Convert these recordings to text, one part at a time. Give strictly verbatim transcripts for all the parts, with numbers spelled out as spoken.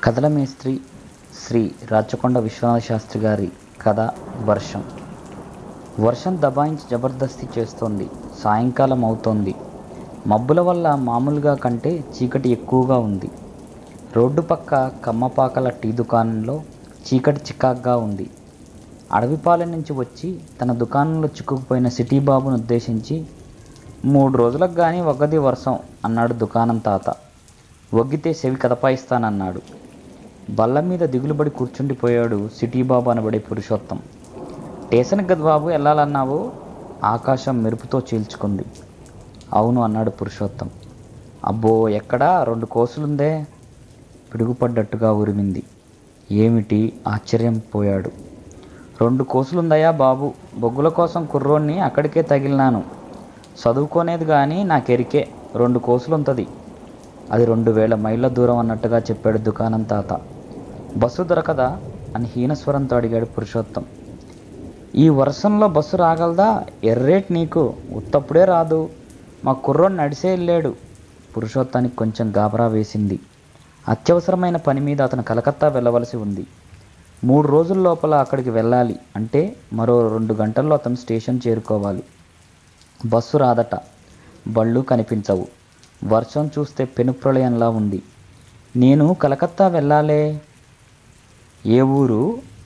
కథల మేస్త్రి శ్రీ రాచకొండ విశ్వనాథ శాస్త్రి గారి కథ వర్షం. వర్షం దబాయించి జబర్దస్తి చేస్తోంది. సాయంకాలం అవుతోంది. మబ్బుల వల్ల మామూలుగా కంటే చీకటి ఎక్కువగా ఉంది. రోడ్డు పక్క కమ్మపాకల టీ దుకాణంలో చీకటి చికాగ్గా ఉంది. అడవిపాలెం నుంచి వచ్చి తన దుకాణంలో చిక్కుకుపోయిన సిటీ బాబును ఉద్దేశించి, మూడు రోజులకు కానీ ఒగ్గది వర్షం అన్నాడు దుకాణం తాత. ఒగ్గితే చెవి కదపాయిస్తానన్నాడు. బల్ల మీద దిగులుబడి కూర్చుండిపోయాడు సిటీ బాబు అనబడే పురుషోత్తం. స్టేషన్కి గది బాబు వెళ్ళాలన్నావు? ఆకాశం మెరుపుతో చీల్చుకుంది. అవును అన్నాడు పురుషోత్తం. అబ్బో ఎక్కడా, రెండు కోసులుందే. పిడుగుపడ్డట్టుగా ఉరిమింది. ఏమిటి? ఆశ్చర్యం పోయాడు. రెండు కోసులుందయా బాబు, బొగ్గుల కోసం కుర్రోన్ని అక్కడికే తగిలినాను. చదువుకోనేది కానీ నాకెరికే రెండు కోసులుంటుంది. అది రెండు వేల మైళ్ళ దూరం అన్నట్టుగా చెప్పాడు దుకాణం తాత. బస్సు దొరకదా అని హీనస్వరంతో అడిగాడు పురుషోత్తం. ఈ వర్షంలో బస్సు రాగలదా? ఎర్రేట్ నీకు, ఉత్తప్పుడే రాదు. మా కుర్రోడు నడిసే వెళ్ళాడు. పురుషోత్తానికి కొంచెం గాబరా వేసింది. అత్యవసరమైన పని మీద అతను కలకత్తా వెళ్ళవలసి ఉంది. మూడు రోజుల లోపల అక్కడికి వెళ్ళాలి అంటే మరో రెండు గంటల్లో అతను స్టేషన్ చేరుకోవాలి. బస్సు రాదట, బళ్ళు కనిపించవు. వర్షం చూస్తే పెనుప్రళయంలా ఉంది. నేను కలకత్తా వెళ్ళాలే. ఏ ఊరు?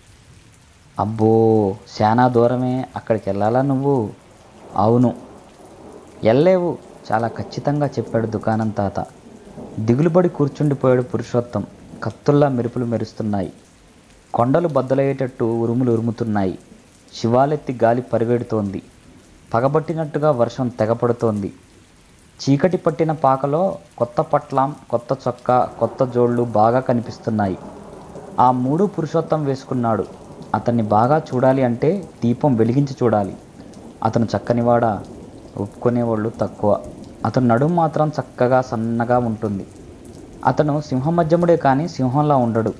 అబ్బో శానా దూరమే. అక్కడికి వెళ్ళాలా నువ్వు? అవును. వెళ్ళలేవు, చాలా ఖచ్చితంగా చెప్పాడు దుకాణం తాత. దిగులుబడి కూర్చుండిపోయాడు పురుషోత్తం. కత్తుల్లా మెరుపులు మెరుస్తున్నాయి. కొండలు బద్దలయ్యేటట్టు ఉరుములు ఉరుముతున్నాయి. శివాలెత్తి గాలి పరిగెడుతోంది. పగబట్టినట్టుగా వర్షం తెగపడుతోంది. చీకటి పట్టిన పాకలో కొత్త పట్లాం, కొత్త చొక్కా, కొత్త జోళ్ళు బాగా కనిపిస్తున్నాయి. ఆ మూడు పురుషోత్తం వేసుకున్నాడు. అతన్ని బాగా చూడాలి అంటే దీపం వెలిగించి చూడాలి. అతను చక్కనివాడ, ఒప్పుకునేవాళ్ళు తక్కువ. అతను నడుము మాత్రం చక్కగా సన్నగా ఉంటుంది. అతను సింహమధ్యముడే కానీ సింహంలా ఉండడు.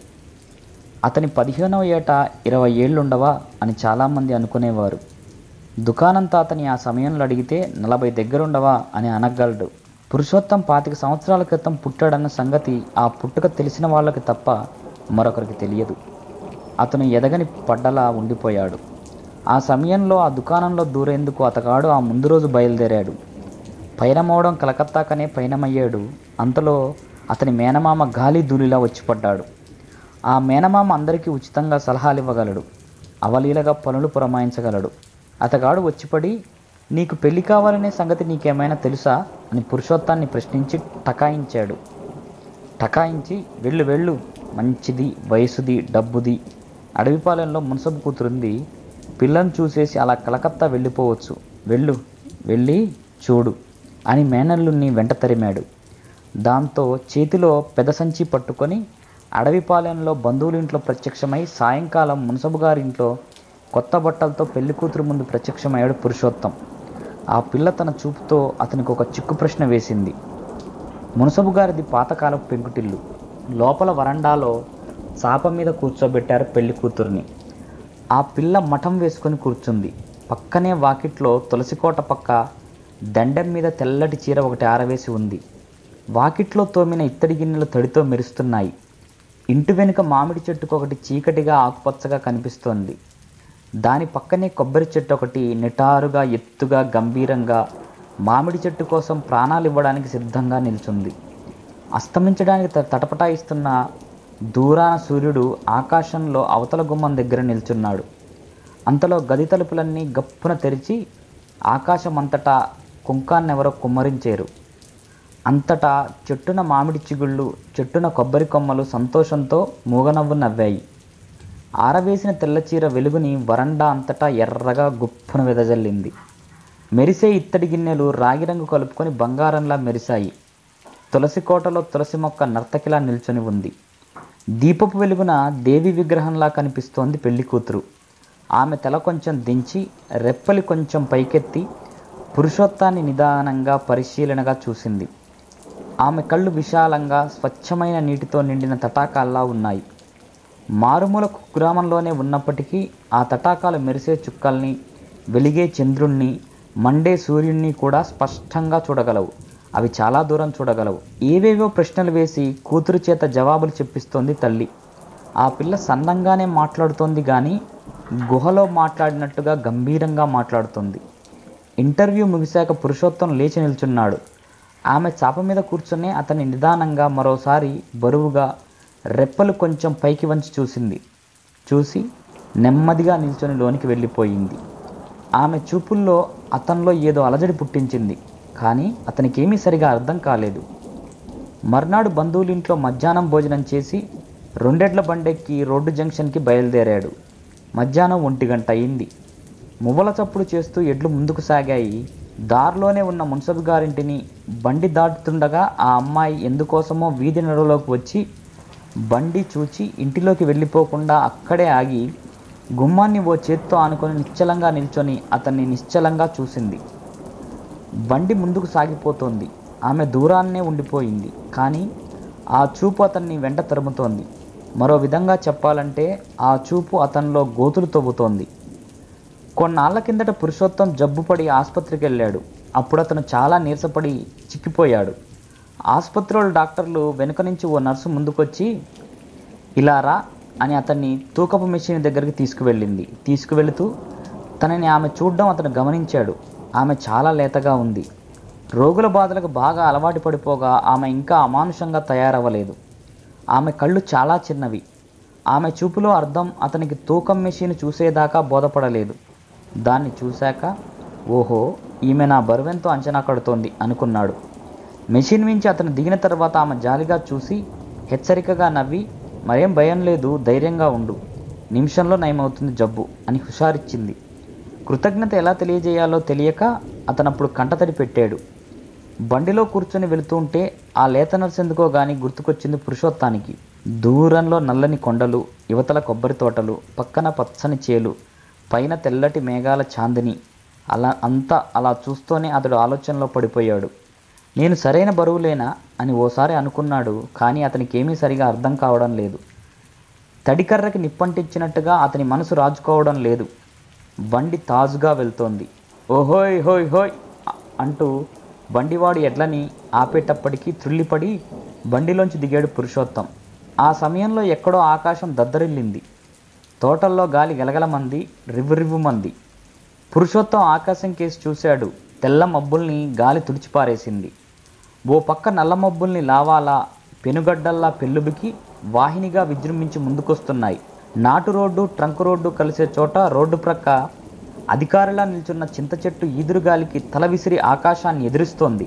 అతని పదిహేనవ ఏట ఇరవై ఏళ్ళుండవా అని చాలామంది అనుకునేవారు. దుకాణం తాతని ఆ సమయంలో అడిగితే నలభై దగ్గరుండవా అని అనగలడు. పురుషోత్తం పాతిక సంవత్సరాల క్రితం పుట్టాడన్న సంగతి ఆ పుట్టుక తెలిసిన వాళ్ళకి తప్ప మరొకరికి తెలియదు. అతను ఎదగని పడ్డలా ఉండిపోయాడు. ఆ సమయంలో ఆ దుకాణంలో దూరేందుకు అతగాడు ఆ ముందు రోజు బయలుదేరాడు. పయనమవడం కలకత్తాకనే పయనమయ్యాడు. అంతలో అతని మేనమామ గాలి ధూళిలా వచ్చిపడ్డాడు. ఆ మేనమామ అందరికీ ఉచితంగా సలహాలు ఇవ్వగలడు. అవలీలగా పనులు పురమాయించగలడు. అతగాడు వచ్చిపడి, నీకు పెళ్లి కావాలనే సంగతి నీకేమైనా తెలుసా అని పురుషోత్తాన్ని ప్రశ్నించి టకాయించాడు. టకాయించి వెళ్ళు వెళ్ళు, మంచిది, వయసుది, డబ్బుది, అడవిపాలెంలో మున్సబు కూతురుంది, పిల్లను చూసేసి అలా కలకత్తా వెళ్ళిపోవచ్చు, వెళ్ళు, వెళ్ళి చూడు అని మేనల్లుని వెంట తరిమాడు. దాంతో చేతిలో పెద్ద సంచి పట్టుకొని అడవిపాలెంలో బంధువులింట్లో ప్రత్యక్షమై సాయంకాలం మున్సబు గారింట్లో కొత్త బట్టలతో పెళ్లి కూతురు ముందు ప్రత్యక్షమయ్యాడు పురుషోత్తం. ఆ పిల్ల తన చూపుతో అతనికి ఒక చిక్కు ప్రశ్న వేసింది. మునసబు గారిది పాతకాలపు పెంకుటిల్లు. లోపల వరండాలో చాప మీద కూర్చోబెట్టారు పెళ్లి కూతుర్ని. ఆ పిల్ల మఠం వేసుకొని కూర్చుంది. పక్కనే వాకిట్లో తులసికోట పక్క దండెం మీద తెల్లటి చీర ఒకటి ఆరవేసి ఉంది. వాకిట్లో తోమిన ఇత్తడి గిన్నెలు తడితో మెరుస్తున్నాయి. ఇంటి వెనుక మామిడి చెట్టుకు ఒకటి చీకటిగా ఆకుపచ్చగా కనిపిస్తోంది. దాని పక్కనే కొబ్బరి చెట్టు ఒకటి నిటారుగా, ఎత్తుగా, గంభీరంగా మామిడి చెట్టు కోసం ప్రాణాలు ఇవ్వడానికి సిద్ధంగా నిల్చుంది. అస్తమించడానికి తటపటాయిస్తున్న దూరాన సూర్యుడు ఆకాశంలో అవతల గుమ్మం దగ్గర నిల్చున్నాడు. అంతలో గది తలుపులన్నీ గప్పున తెరిచి ఆకాశం అంతటా కుంకాన్నెవరో కుమ్మరించారు. అంతటా చెట్టున మామిడి చిగుళ్ళు, చెట్టున కొబ్బరి కొమ్మలు సంతోషంతో మూగనవ్వు నవ్వాయి. ఆరవేసిన తెల్లచీర వెలుగుని వరండా అంతటా ఎర్రగా గుప్పున వెదజల్లింది. మెరిసే ఇత్తడి గిన్నెలు రాగిరంగు కలుపుకొని బంగారంలా మెరిశాయి. తులసి కోటలో తులసి మొక్క నర్తకిలా నిల్చొని ఉంది. దీపపు వెలుగున దేవి విగ్రహంలా కనిపిస్తోంది పెళ్లి కూతురు. ఆమె తల కొంచెం దించి రెప్పలి కొంచెం పైకెత్తి పురుషోత్తాన్ని నిదానంగా పరిశీలనగా చూసింది. ఆమె కళ్ళు విశాలంగా స్వచ్ఛమైన నీటితో నిండిన తటాకాల్లా ఉన్నాయి. మారుమూల కుగ్రామంలోనే ఉన్నప్పటికీ ఆ తటాకాలు మెరిసే చుక్కల్ని, వెలిగే చంద్రుణ్ణి, మండే సూర్యుణ్ణి కూడా స్పష్టంగా చూడగలవు. అవి చాలా దూరం చూడగలవు. ఏవేవో ప్రశ్నలు వేసి కూతురు చేత జవాబులు చెప్పిస్తోంది తల్లి. ఆ పిల్ల సన్నంగానే మాట్లాడుతోంది కానీ గుహలో మాట్లాడినట్టుగా గంభీరంగా మాట్లాడుతుంది. ఇంటర్వ్యూ ముగిశాక పురుషోత్తం లేచి నిల్చున్నాడు. ఆమె చాప మీద కూర్చుని అతన్ని నిదానంగా మరోసారి బరువుగా రెప్పలు కొంచెం పైకి వంచి చూసింది. చూసి నెమ్మదిగా నిల్చొని లోనికి వెళ్ళిపోయింది. ఆమె చూపుల్లో అతనిలో ఏదో అలజడి పుట్టించింది. కానీ అతనికేమీ సరిగా అర్థం కాలేదు. మర్నాడు బంధువులింట్లో మధ్యాహ్నం భోజనం చేసి రెండెడ్ల బండెక్కి రోడ్డు జంక్షన్కి బయలుదేరాడు. మధ్యాహ్నం ఒంటి గంట అయింది. మువ్వల చప్పుడు చేస్తూ ఎడ్లు ముందుకు సాగాయి. దారిలోనే ఉన్న మున్సబు గారింటిని బండి దాటుతుండగా ఆ అమ్మాయి ఎందుకోసమో వీధి నడులోకి వచ్చి బండి చూచి ఇంటిలోకి వెళ్ళిపోకుండా అక్కడే ఆగి గుమ్మాన్ని ఓ చేత్తో ఆనుకొని నిశ్చలంగా నిల్చొని అతన్ని నిశ్చలంగా చూసింది. బండి ముందుకు సాగిపోతోంది. ఆమె దూరాన్నే ఉండిపోయింది. కానీ ఆ చూపు అతన్ని వెంట తరుముతోంది. మరో విధంగా చెప్పాలంటే ఆ చూపు అతనిలో గోతులు తవ్వుతోంది. కొన్నాళ్ల కిందట పురుషోత్తం జబ్బుపడి ఆసుపత్రికి వెళ్ళాడు. అప్పుడు అతను చాలా నీరసపడి చిక్కిపోయాడు. ఆసుపత్రిలో డాక్టర్లు వెనుక నుంచి ఓ నర్సు ముందుకొచ్చి ఇలా రా అని అతన్ని తూకపు మెషిన్ దగ్గరికి తీసుకువెళ్ళింది. తీసుకువెళుతూ తనని ఆమె చూడడం అతను గమనించాడు. ఆమె చాలా లేతగా ఉంది. రోగుల బాధలకు బాగా అలవాటు పడిపోగా ఆమె ఇంకా అమానుషంగా తయారవ్వలేదు. ఆమె కళ్ళు చాలా చిన్నవి. ఆమె చూపులో అర్థం అతనికి తూకం మెషిన్ చూసేదాకా బోధపడలేదు. దాన్ని చూశాక ఓహో, ఈమె నా బరువెంతో అంచనా కడుతోంది అనుకున్నాడు. మెషిన్ మించి అతను దిగిన తర్వాత ఆమె జాలిగా చూసి హెచ్చరికగా నవ్వి మరేం భయం లేదు, ధైర్యంగా ఉండు, నిమిషంలో నయమవుతుంది జబ్బు అని హుషారిచ్చింది. కృతజ్ఞత ఎలా తెలియజేయాలో తెలియక అతనప్పుడు కంటతడి పెట్టాడు. బండిలో కూర్చొని వెళుతూ ఉంటే ఆ లేత నర్సు ఎందుకో గాని గుర్తుకొచ్చింది పురుషోత్తానికి. దూరంలో నల్లని కొండలు, యువతల కొబ్బరి తోటలు, పక్కన పచ్చని చేలు, పైన తెల్లటి మేఘాల చాందిని, అలా అంతా అలా చూస్తూనే అతడు ఆలోచనలో పడిపోయాడు. నేను సరైన బరువులేనా అని ఓసారి అనుకున్నాడు. కానీ అతనికి ఏమీ సరిగా అర్థం కావడం లేదు. తడికర్రకి నిప్పంటించినట్టుగా అతని మనసు రాజుకోవడం లేదు. బండి తాజుగా వెళ్తోంది. ఓహోయ్ హోయ్ హోయ్ అంటూ బండివాడు ఎడ్లని ఆపేటప్పటికీ త్రుళ్ళిపడి బండిలోంచి దిగాడు పురుషోత్తం. ఆ సమయంలో ఎక్కడో ఆకాశం దద్దరిల్లింది. తోటల్లో గాలి గలగలమంది, రివ్వు రివ్వుమంది. పురుషోత్తం ఆకాశం కేసి చూశాడు. తెల్ల మబ్బుల్ని గాలి తుడిచిపారేసింది. ఓ పక్క నల్ల మబ్బుల్ని లావాలా పెనుగడ్డల్లా పెళ్ళుబికి వాహినిగా విజృంభించి ముందుకొస్తున్నాయి. నాటు రోడ్డు, ట్రంక్ రోడ్డు కలిసే చోట రోడ్డు ప్రక్క అధికారిలా నిల్చున్న చింత చెట్టు ఈదురుగాలికి తల విసిరి ఆకాశాన్ని ఎదురిస్తోంది.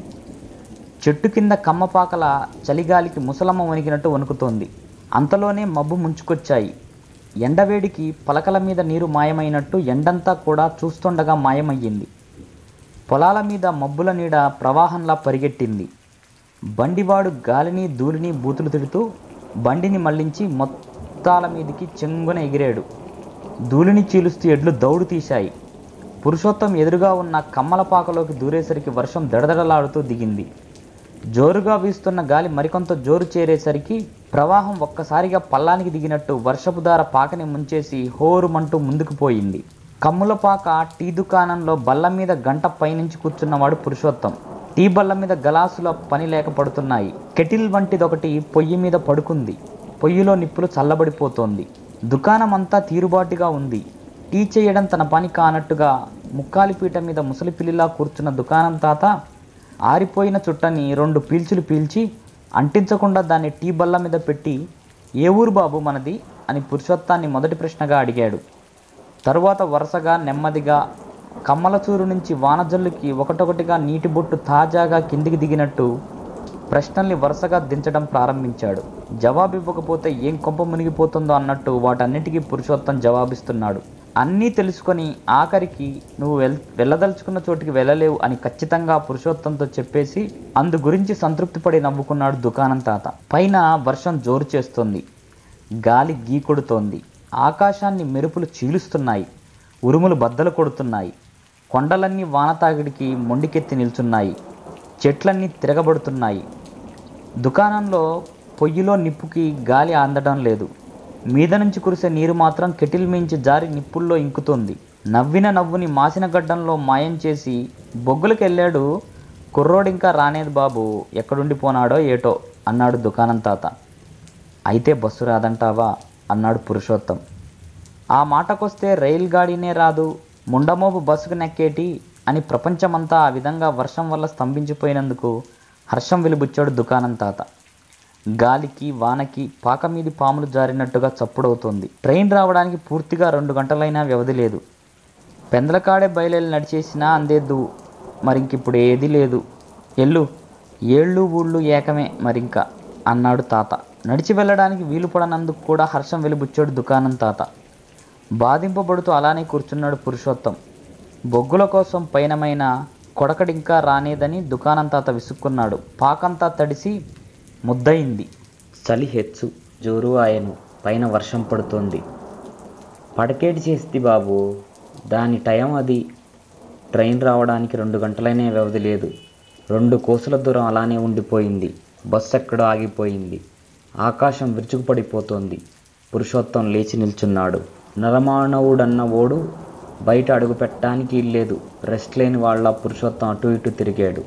చెట్టు కింద కమ్మపాకల చలిగాలికి ముసలమ్మ వణికినట్టు వణుకుతోంది. అంతలోనే మబ్బు ముంచుకొచ్చాయి. ఎండవేడికి పలకల మీద నీరు మాయమైనట్టు ఎండంతా కూడా చూస్తుండగా మాయమయ్యింది. పొలాల మీద మబ్బుల నీడ ప్రవాహంలా పరిగెట్టింది. బండివాడు గాలిని ధూళిని బూతులు తిడుతూ బండిని మళ్లించి మొత్తాల మీదికి చెంగున ఎగిరాడు. ధూళిని చీలుస్తూ ఎడ్లు దౌడు తీశాయి. పురుషోత్తం ఎదురుగా ఉన్న కమ్మలపాకలోకి దూరేసరికి వర్షం దడదడలాడుతూ దిగింది. జోరుగా వీస్తున్న గాలి మరికొంత జోరు చేరేసరికి ప్రవాహం ఒక్కసారిగా పల్లానికి దిగినట్టు వర్షపు దార పాకని ముంచేసి హోరుమంటూ ముందుకు పోయింది. కమ్ములపాక టీ దుకాణంలో బల్ల మీద గంట పైనుంచి కూర్చున్నవాడు పురుషోత్తం. టీ బల్ల మీద గలాసుల పని లేక పడుతున్నాయి. కెటిల్ వంటిదొకటి పొయ్యి మీద పడుకుంది. పొయ్యిలో నిప్పులు చల్లబడిపోతోంది. దుకాణం అంతా తీరుబాటుగా ఉంది. టీ చేయడం తన పని కానట్టుగా ముక్కాలిపీట మీద ముసలిపిల్లిలా కూర్చున్న దుకాణం తాత ఆరిపోయిన చుట్టని రెండు పీల్చులు పీల్చి అంటించకుండా దాన్ని టీ బల్ల మీద పెట్టి ఏ ఊరు బాబు మనది అని పురుషోత్తాన్ని మొదటి ప్రశ్నగా అడిగాడు. తరువాత వరుసగా నెమ్మదిగా కమ్మలచూరు నుంచి వానజల్లుకి ఒకటొకటిగా నీటి బొట్టు తాజాగా కిందికి దిగినట్టు ప్రశ్నల్ని వరుసగా దించడం ప్రారంభించాడు. జవాబు ఇవ్వకపోతే ఏం కొంప మునిగిపోతుందో అన్నట్టు వాటన్నిటికీ పురుషోత్తం జవాబిస్తున్నాడు. అన్నీ తెలుసుకొని ఆఖరికి నువ్వు వెల్ వెళ్ళదలుచుకున్న చోటికి వెళ్ళలేవు అని ఖచ్చితంగా పురుషోత్తంతో చెప్పేసి అందు గురించి సంతృప్తి పడి నవ్వుకున్నాడు దుకాణం తాత. పైన వర్షం జోరు చేస్తోంది. గాలి గీకొడుతోంది. ఆకాశాన్ని మెరుపులు చీలుస్తున్నాయి. ఉరుములు బద్దలు కొడుతున్నాయి. కొండలన్నీ వానతాగిడికి మొండికెత్తి నిల్చున్నాయి. చెట్లన్నీ తిరగబడుతున్నాయి. దుకాణంలో పొయ్యిలో నిప్పుకి గాలి అందడం లేదు. మీద నుంచి కురిసే నీరు మాత్రం కెటిల్ మించి జారి నిప్పుల్లో ఇంకుతోంది. నవ్విన నవ్వుని మాసిన గడ్డంలో మాయం చేసి బొగ్గులకు వెళ్ళాడు కుర్రోడు ఇంకా రానేది బాబు, ఎక్కడుండిపోనాడో ఏటో అన్నాడు దుకాణం తాత. అయితే బస్సు రాదంటావా అన్నాడు పురుషోత్తం. ఆ మాటకొస్తే రైలు గాడినే రాదు, ముండమోపు బస్సుకు నెక్కేటి అని ప్రపంచమంతా ఆ విధంగా వర్షం వల్ల స్తంభించిపోయినందుకు హర్షం వెలిబుచ్చాడు దుకాణం తాత. గాలికి వానకి పాక మీది పాములు జారినట్టుగా చప్పుడవుతోంది. ట్రైన్ రావడానికి పూర్తిగా రెండు గంటలైనా వ్యవధి లేదు. పెందలకాడే బయలుదేరి నడిచేసినా అందేద్దు, మరింకిప్పుడు ఏదీ లేదు. ఎల్లు, ఏళ్ళు ఊళ్ళు ఏకమే మరింక అన్నాడు తాత. నడిచి వెళ్ళడానికి వీలు పడనందుకు కూడా హర్షం వెలిబుచ్చాడు దుకాణం తాత. బాధింపబడుతూ అలానే కూర్చున్నాడు పురుషోత్తం. బొగ్గుల కోసం పైనమైన కొడకడింకా రానేదని దుకాణం తాత విసుక్కున్నాడు. పాకంతా తడిసి ముద్దయింది. చలి హెచ్చు, జోరు ఆయను. పైన వర్షం పడుతోంది. పడకేటి చేస్తుంది బాబు, దాని టైం అది. ట్రైన్ రావడానికి రెండు గంటలైనా వ్యవధి లేదు. రెండు కోసుల దూరం అలానే ఉండిపోయింది. బస్సు ఎక్కడో ఆగిపోయింది. ఆకాశం విరుచుకుపడిపోతోంది. పురుషోత్తం లేచి నిల్చున్నాడు. నరమానవుడన్న ఓడు బయట అడుగు పెట్టడానికి ఇల్లేదు. రెస్ట్ లేని వాళ్ళ పురుషోత్తం అటు ఇటు తిరిగాడు.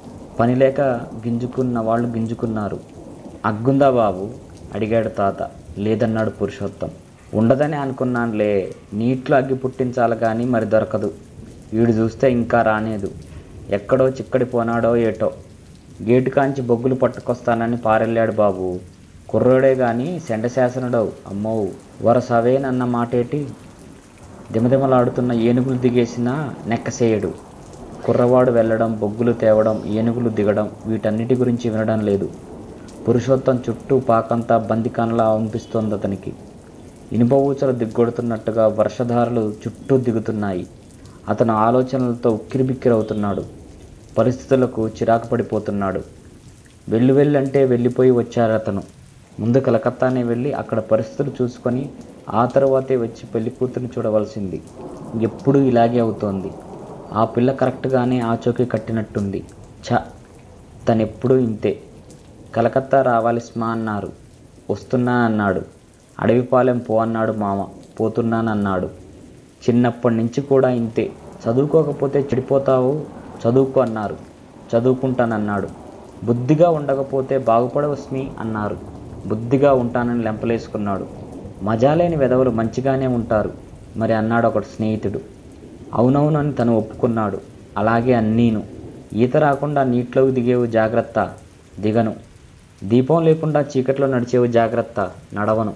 పనిలేక గింజుకున్న వాళ్ళు గింజుకున్నారు. అగ్గుందా బాబు అడిగాడు తాత. లేదన్నాడు పురుషోత్తం. ఉండదని అనుకున్నానులే, నీటిలో అగ్గి పుట్టించాలి కానీ మరి దొరకదు. వీడు చూస్తే ఇంకా రానేదు, ఎక్కడో చిక్కడిపోనాడో ఏటో. గేటు కాంచి బొగ్గులు పట్టుకొస్తానని పారెళ్ళాడు బాబు. కుర్రోడే గాని శండశాసనుడవు. అమ్మో, వరసవేనన్న మాటేటి? దిమదిమలాడుతున్న ఏనుగులు దిగేసినా నెక్కసేయడు. కుర్రవాడు వెళ్ళడం, బొగ్గులు తేవడం, ఏనుగులు దిగడం, వీటన్నిటి గురించి వినడం లేదు. పురుషోత్తం చుట్టూ పాకంతా బందికానలా అనిపిస్తోంది అతనికి. ఇనుప ఊచలు దిగ్గొడుతున్నట్టుగా వర్షధారలు చుట్టూ దిగుతున్నాయి. అతను ఆలోచనలతో ఉక్కిరిబిక్కిరవుతున్నాడు. పరిస్థితులకు చిరాకు పడిపోతున్నాడు. వెళ్ళి వెళ్ళంటే వెళ్ళిపోయి వచ్చారు అతను. ముందు కలకత్తానే వెళ్ళి అక్కడ పరిస్థితులు చూసుకొని ఆ తర్వాతే వచ్చి పెళ్లి కూతురిని చూడవలసింది. ఎప్పుడూ ఇలాగే అవుతోంది. ఆ పిల్ల కరెక్ట్గానే ఆచోకి కట్టినట్టుంది. ఛ, తనెప్పుడూ ఇంతే. కలకత్తా రావాలి స్మా అన్నారు, వస్తున్నానన్నాడు. అడవిపాలెం పో అన్నాడు మామ, పోతున్నానన్నాడు. చిన్నప్పటి నుంచి కూడా ఇంతే. చదువుకోకపోతే చెడిపోతావు, చదువుకో అన్నారు, చదువుకుంటానన్నాడు. బుద్ధిగా ఉండకపోతే బాగుపడవస్మి అన్నారు, బుద్ధిగా ఉంటానని లెంపలేసుకున్నాడు. మజాలేని వెధవలు మంచిగానే ఉంటారు మరి అన్నాడు ఒకడు స్నేహితుడు. అవునవునని తను ఒప్పుకున్నాడు. అలాగే అన్నీను. ఈత రాకుండా నీటిలోకి దిగేవు జాగ్రత్త, దిగను. దీపం లేకుండా చీకట్లో నడిచేవు జాగ్రత్త, నడవను.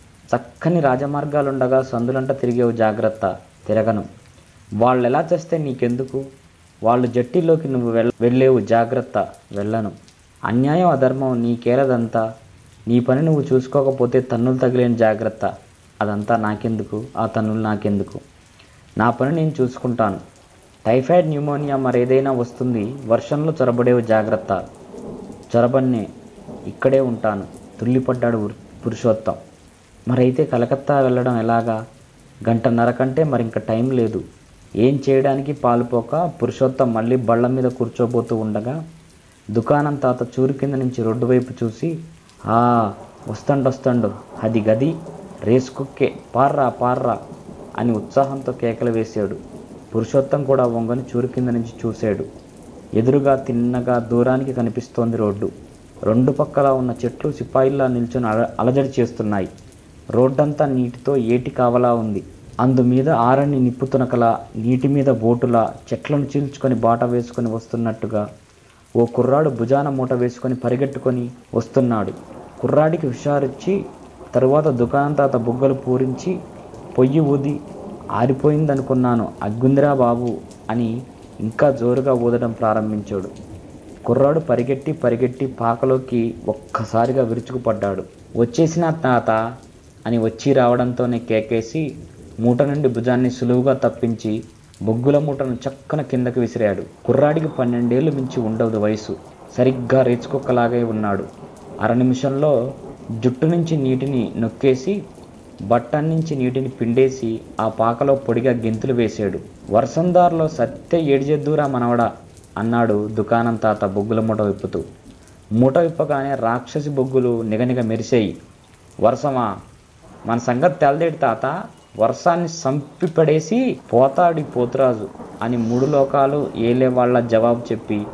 చక్కని రాజమార్గాలుండగా సందులంట తిరిగేవు జాగ్రత్త, తిరగను. వాళ్ళు ఎలా చేస్తే నీకెందుకు? వాళ్ళు జట్టిలోకి నువ్వు వెళ్ వెళ్ళేవు జాగ్రత్త, వెళ్ళను. అన్యాయం అధర్మం నీకేలదంతా. నీ పని నువ్వు చూసుకోకపోతే తన్నులు తగిలేని జాగ్రత్త, అదంతా నాకెందుకు? ఆ తన్నులు నాకెందుకు? నా పని నేను చూసుకుంటాను. టైఫాయిడ్, న్యూమోనియా మరేదైనా వస్తుంది. వర్షంలో చొరబడేవు జాగ్రత్త, చొరబన్నే, ఇక్కడే ఉంటాను. తుల్లిపడ్డాడు పురుషోత్తం. మరైతే కలకత్తా వెళ్ళడం ఎలాగా? గంటన్నర కంటే మరింక టైం లేదు. ఏం చేయడానికి పాలుపోక పురుషోత్తం మళ్ళీ బళ్ళ మీద కూర్చోబోతూ ఉండగా దుకాణం తాత చూరు కింద నుంచి రోడ్డు వైపు చూసి, ఆ వస్తండొస్తండు, అది గది రేసుకుక్కే, పార్రా పార్రా అని ఉత్సాహంతో కేకలు వేశాడు. పురుషోత్తం కూడా వంగని చూరు కింద నుంచి చూశాడు. ఎదురుగా తిన్నగా దూరానికి కనిపిస్తోంది రోడ్డు. రెండు పక్కల ఉన్న చెట్లు సిపాయిల్లా నిల్చొని అల అలజడి చేస్తున్నాయి. రోడ్డంతా నీటితో ఏటి కావలా ఉంది. అందుమీద ఆరని నిప్పు తునకలా, నీటి మీద బోటులా, చెట్లను చీల్చుకొని బాట వేసుకొని వస్తున్నట్టుగా ఓ కుర్రాడు భుజాన మూట వేసుకొని పరిగెట్టుకొని వస్తున్నాడు. కుర్రాడికి హుషారిచ్చి తరువాత దుకాణం తాత బుగ్గలు పూరించి పొయ్యి ఊది, ఆరిపోయిందనుకున్నాను, అగ్గుందిరా బాబు అని ఇంకా జోరుగా ఊదడం ప్రారంభించాడు. కుర్రాడు పరిగెట్టి పరిగెట్టి పాకలోకి ఒక్కసారిగా విరుచుకుపడ్డాడు. వచ్చేసిన తాత అని వచ్చి రావడంతోనే కేకేసి మూట నుండి భుజాన్ని సులువుగా తప్పించి బొగ్గుల మూటను చక్కన కిందకు విసిరాడు. కుర్రాడికి పన్నెండేళ్లు మించి ఉండదు వయసు. సరిగ్గా రేచుకొక్కలాగే ఉన్నాడు. అర నిమిషంలో జుట్టు నుంచి నీటిని నొక్కేసి బట్టన్ నుంచి నీటిని పిండేసి ఆ పాకలో పొడిగా గెంతులు వేశాడు. వర్షందారులో సత్తే ఏడిజెద్దురా మనవడా అన్నాడు దుకాణం తాత బొగ్గుల మూట విప్పుతూ. మూట విప్పగానే రాక్షసి బొగ్గులు నిగనిగ మెరిసేయి. వర్షమా, మన సంగతి తెలదేటి తాత, వర్షాన్ని సంపి పడేసి పోతాడి పోతురాజు అని మూడు లోకాలు ఏలే వాళ్ళ జవాబు చెప్పి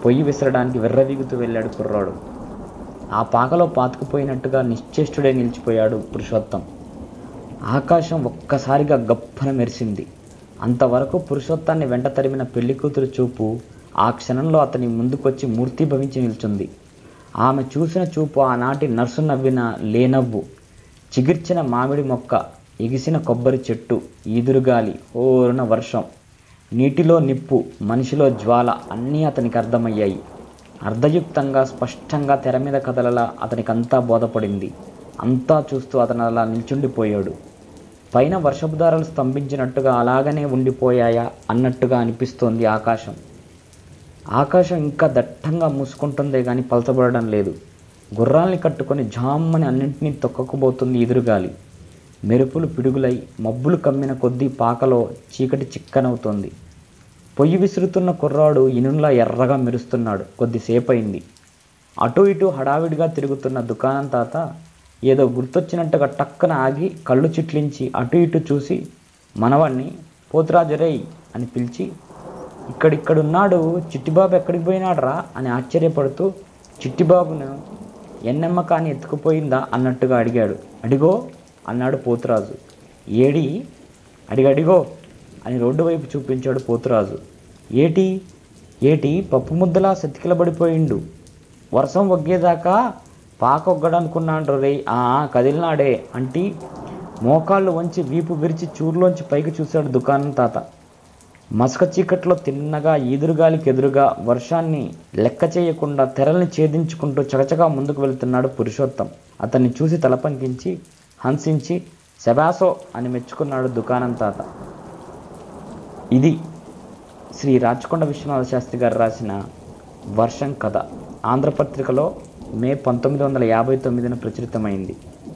పొయ్యి విసరడానికి వెర్రవీగుతూ వెళ్ళాడు కుర్రాడు. ఆ పాకలో పాతుకుపోయినట్టుగా నిశ్చేష్టుడే నిలిచిపోయాడు పురుషోత్తం. ఆకాశం ఒక్కసారిగా గప్పన మెరిసింది. అంతవరకు పురుషోత్తాన్ని వెంట తరిమిన పెళ్లి కూతురు చూపు ఆ క్షణంలో అతని ముందుకొచ్చి మూర్తిభవించి నిల్చుంది. ఆమె చూసిన చూపు ఆనాటి నర్సు నవ్విన లేనవ్వు, చిగిర్చిన మామిడి మొక్క, ఎగిసిన కొబ్బరి చెట్టు, ఈదురుగాలి, ఓరున వర్షం, నీటిలో నిప్పు, మనిషిలో జ్వాల అన్నీ అతనికి అర్థమయ్యాయి. అర్ధయుక్తంగా స్పష్టంగా తెర మీద కథలలా అతనికంతా బోధపడింది. అంతా చూస్తూ అతను అలా నిల్చుండిపోయాడు. పైన వర్షపుదారాలు స్తంభించినట్టుగా అలాగనే ఉండిపోయాయా అన్నట్టుగా అనిపిస్తోంది ఆకాశం. ఆకాశం ఇంకా దట్టంగా మూసుకుంటుందే కానీ పలచబడడం లేదు. గుర్రాల్ని కట్టుకొని జామ్మని అన్నింటినీ తొక్కకుపోతుంది ఎదురుగాలి. మెరుపులు పిడుగులై మబ్బులు కమ్మిన కొద్దీ పాకలో చీకటి చిక్కనవుతోంది. పొయ్యి విసురుతున్న కుర్రాడు ఇనుంలా ఎర్రగా మెరుస్తున్నాడు. కొద్దిసేపయింది. అటు ఇటు హడావిడిగా తిరుగుతున్న దుకాణం తాత ఏదో గుర్తొచ్చినట్టుగా టక్కన ఆగి కళ్ళు చిట్లించి అటు ఇటు చూసి మనవాణ్ణి పోతురాజురేయ్ అని పిలిచి, ఇక్కడిక్కడున్నాడు, చిట్టిబాబు ఎక్కడికి పోయినాడ్రా అని ఆశ్చర్యపడుతూ చిట్టిబాబును ఎన్నెమ్మ కాని ఎత్తుకుపోయిందా అన్నట్టుగా అడిగాడు. అడిగో అన్నాడు పోతురాజు. ఏడి? అడిగడిగో అని రోడ్డు వైపు చూపించాడు పోతురాజు. ఏటి ఏటి పప్పు ముద్దలా సతికిలబడిపోయిండు. వర్షం ఒగ్గేదాకా పాక ఒగ్గడనుకున్నాడు రే. ఆ కదిలినాడే అంటీ మోకాళ్ళు వంచి వీపు విరిచి చూరులోంచి పైకి చూశాడు దుకాణం తాత. మసక చీకట్లో తిన్నగా ఈదురుగాలికి ఎదురుగా వర్షాన్ని లెక్క చేయకుండా తెరల్ని ఛేదించుకుంటూ చకచకా ముందుకు వెళుతున్నాడు పురుషోత్తం. అతన్ని చూసి తల పంకించి హంసించి శబాసో అని మెచ్చుకున్నాడు దుకాణం తాత. ఇది శ్రీ రాచకొండ విశ్వనాథ శాస్త్రి గారు రాసిన వర్షం కథ. ఆంధ్రపత్రికలో మే పంతొమ్మిది వందల యాభై తొమ్మిదిన ప్రచురితమైంది.